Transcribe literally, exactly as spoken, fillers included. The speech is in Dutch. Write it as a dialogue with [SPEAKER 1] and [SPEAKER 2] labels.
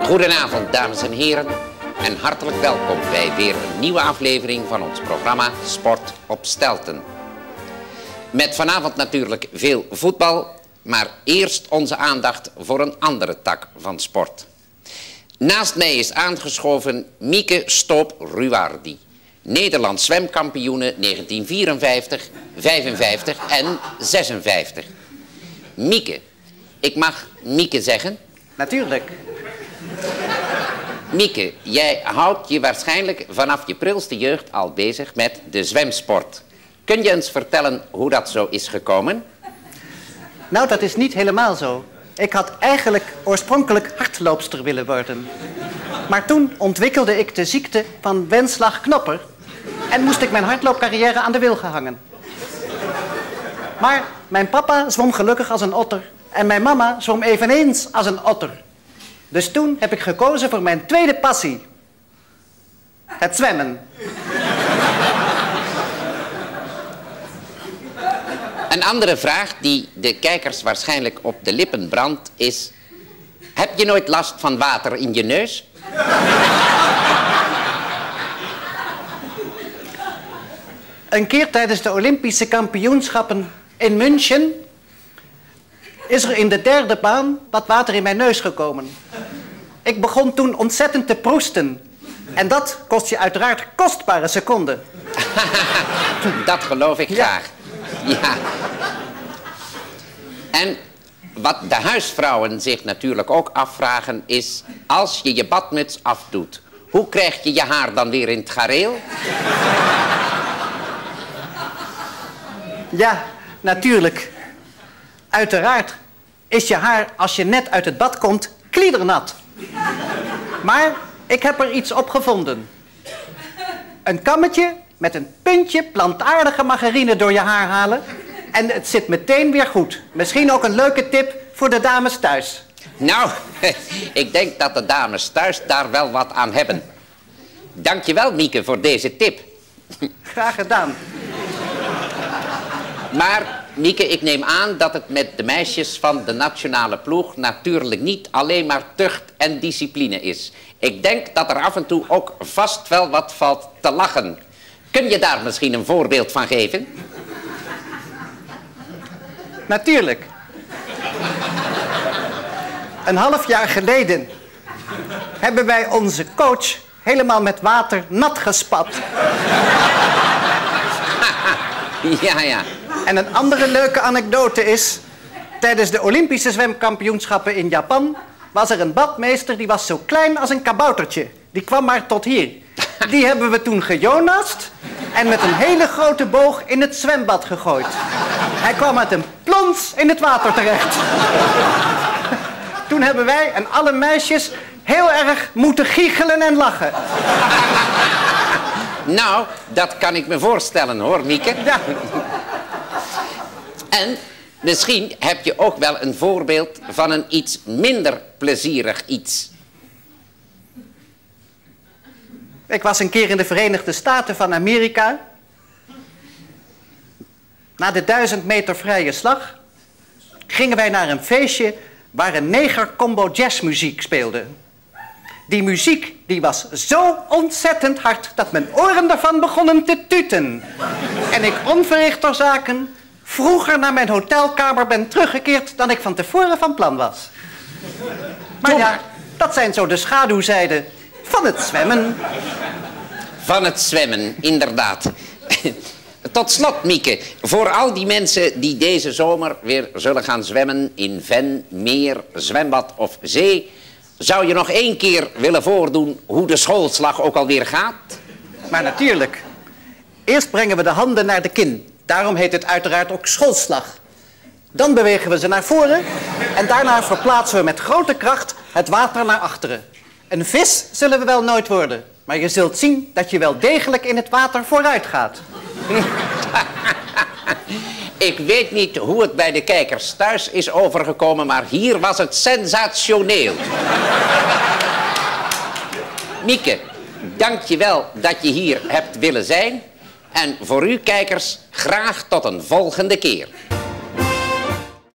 [SPEAKER 1] Goedenavond, dames en heren, en hartelijk welkom bij weer een nieuwe aflevering van ons programma Sport op Stelten. Met vanavond natuurlijk veel voetbal, maar eerst onze aandacht voor een andere tak van sport. Naast mij is aangeschoven Mieke Stoop-Ruwardi, Nederlands zwemkampioene negentien vierenvijftig, vijfenvijftig en zesenvijftig. Mieke, ik mag Mieke zeggen?
[SPEAKER 2] Natuurlijk.
[SPEAKER 1] Mieke, jij houdt je waarschijnlijk vanaf je prilste jeugd al bezig met de zwemsport. Kun je eens vertellen hoe dat zo is gekomen?
[SPEAKER 2] Nou, dat is niet helemaal zo. Ik had eigenlijk oorspronkelijk hardloopster willen worden. Maar toen ontwikkelde ik de ziekte van Wenslag-Knopper en moest ik mijn hardloopcarrière aan de wil gehangen. Maar mijn papa zwom gelukkig als een otter en mijn mama zwom eveneens als een otter. Dus toen heb ik gekozen voor mijn tweede passie. Het zwemmen.
[SPEAKER 1] Een andere vraag die de kijkers waarschijnlijk op de lippen brandt is: heb je nooit last van water in je neus?
[SPEAKER 2] Een keer tijdens de Olympische kampioenschappen in München is er in de derde baan wat water in mijn neus gekomen. Ik begon toen ontzettend te proesten. En dat kost je uiteraard kostbare seconden.
[SPEAKER 1] Dat geloof ik graag. Ja. Ja. En wat de huisvrouwen zich natuurlijk ook afvragen is: als je je badmuts afdoet, hoe krijg je je haar dan weer in het gareel?
[SPEAKER 2] Ja, natuurlijk. Uiteraard is je haar, als je net uit het bad komt, kliedernat. Maar ik heb er iets op gevonden. Een kammetje met een puntje plantaardige margarine door je haar halen en het zit meteen weer goed. Misschien ook een leuke tip voor de dames thuis.
[SPEAKER 1] Nou, ik denk dat de dames thuis daar wel wat aan hebben. Dankjewel, Mieke, voor deze tip.
[SPEAKER 2] Graag gedaan.
[SPEAKER 1] Maar, Mieke, ik neem aan dat het met de meisjes van de nationale ploeg natuurlijk niet alleen maar tucht en discipline is. Ik denk dat er af en toe ook vast wel wat valt te lachen. Kun je daar misschien een voorbeeld van geven?
[SPEAKER 2] Natuurlijk. Een half jaar geleden hebben wij onze coach helemaal met water nat gespat.
[SPEAKER 1] Ja, ja.
[SPEAKER 2] En een andere leuke anekdote is: tijdens de Olympische zwemkampioenschappen in Japan was er een badmeester die was zo klein als een kaboutertje. Die kwam maar tot hier. Die hebben we toen gejonast en met een hele grote boog in het zwembad gegooid. Hij kwam met een plons in het water terecht. Toen hebben wij en alle meisjes heel erg moeten giechelen en lachen.
[SPEAKER 1] Nou, dat kan ik me voorstellen hoor, Mieke.
[SPEAKER 2] Ja.
[SPEAKER 1] En misschien heb je ook wel een voorbeeld van een iets minder plezierig iets.
[SPEAKER 2] Ik was een keer in de Verenigde Staten van Amerika. Na de duizend meter vrije slag gingen wij naar een feestje waar een neger-combo jazzmuziek speelde. Die muziek die was zo ontzettend hard dat mijn oren ervan begonnen te tuten. En ik onverricht door zaken vroeger naar mijn hotelkamer ben teruggekeerd dan ik van tevoren van plan was. Maar ja, dat zijn zo de schaduwzijden van het zwemmen.
[SPEAKER 1] Van het zwemmen, inderdaad. Tot slot, Mieke, voor al die mensen die deze zomer weer zullen gaan zwemmen in ven, meer, zwembad of zee, zou je nog één keer willen voordoen hoe de schoolslag ook alweer gaat?
[SPEAKER 2] Maar natuurlijk. Eerst brengen we de handen naar de kin. Daarom heet het uiteraard ook schoolslag. Dan bewegen we ze naar voren en daarna verplaatsen we met grote kracht het water naar achteren. Een vis zullen we wel nooit worden, maar je zult zien dat je wel degelijk in het water vooruit gaat.
[SPEAKER 1] Ik weet niet hoe het bij de kijkers thuis is overgekomen, maar hier was het sensationeel. Mieke, dank je wel dat je hier hebt willen zijn. En voor u kijkers graag tot een volgende keer.